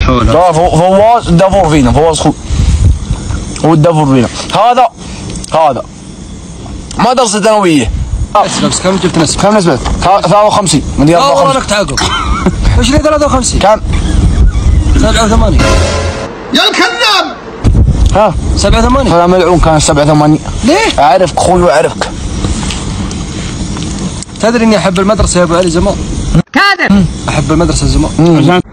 حولها. فواز دافور فينا، فواز خو هو الدافور فينا. هذا مدرسة ثانوية. بس كم جبت نسبة؟ كم نسبة؟ 53 من 54. والله لك تعاقب. وش لي 53؟ كم؟ 87. يا الكذاب. ها 87. هذا ملعون كان 87. ليه؟ أعرفك أخوي وأعرفك. تدري إني أحب المدرسة يا أبو علي زمان؟ كاذب. أحب المدرسة زمان.